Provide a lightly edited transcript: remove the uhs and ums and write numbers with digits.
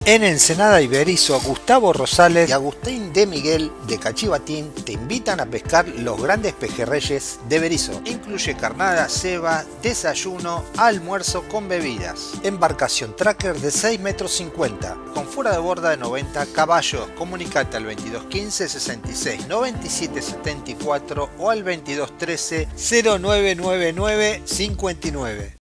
En Ensenada y Berisso, Gustavo Rosales y Agustín de Miguel de Cachivatín te invitan a pescar los grandes pejerreyes de Berisso. Incluye carnada, ceba, desayuno, almuerzo con bebidas. Embarcación tracker de 6,50 metros, con fuera de borda de 90 caballos. Comunicate al 2215 66 97 74 o al 2213 0999 59.